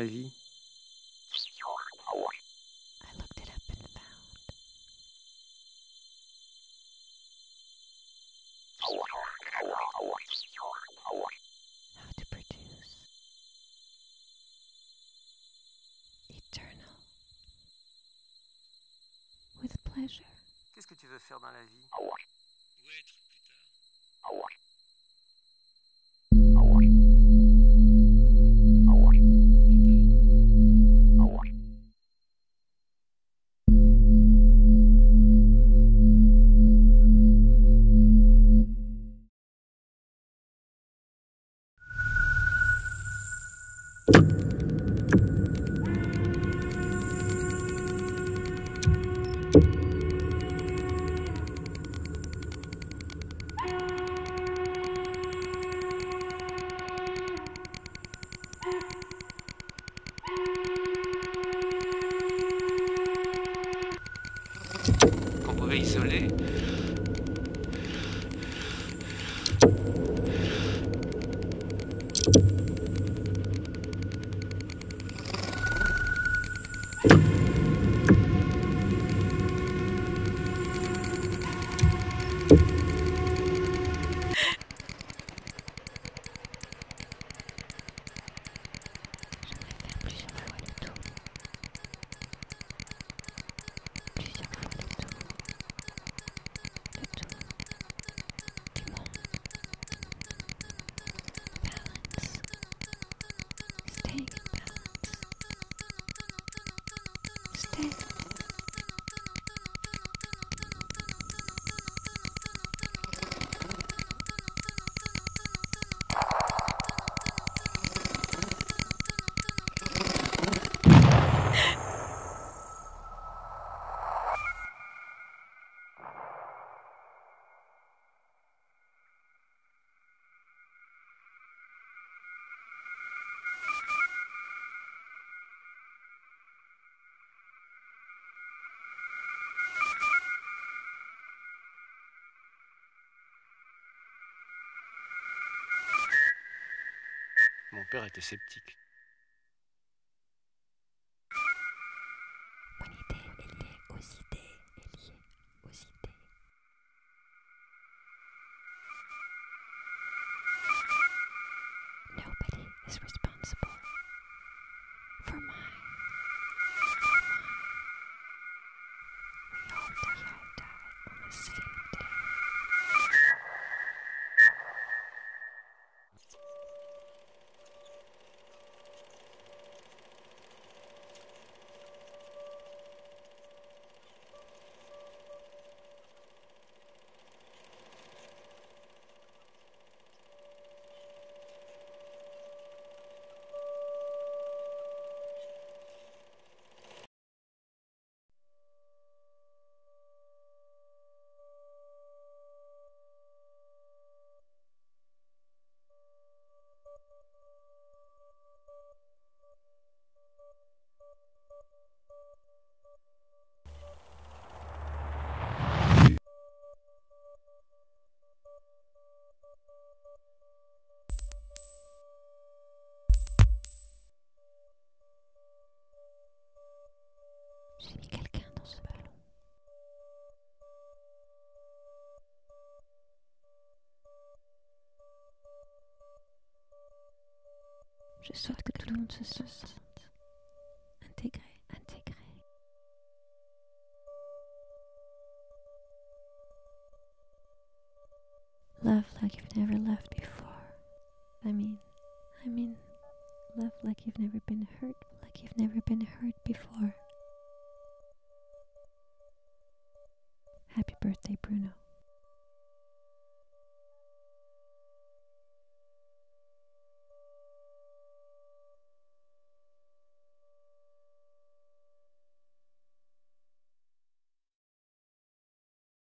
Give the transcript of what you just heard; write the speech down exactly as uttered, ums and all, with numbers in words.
vie? I looked it up and found how to produce eternal with pleasure. Qu'est-ce que tu veux faire dans la vie? Où être plus tard? Qu'on pouvait isoler. Mon père était sceptique. Mon idée est liée aux idées, est liée aux idées. Nobody is responsible for mine. We all die, all die on the same day. J'ai mis quelqu'un dans ce ballon. Je souhaite que tout le monde se sente intégré, intégré. Love like you've never loved before. I mean, I mean, love like you've never been hurt, like you've never been hurt before. Happy birthday, Bruno.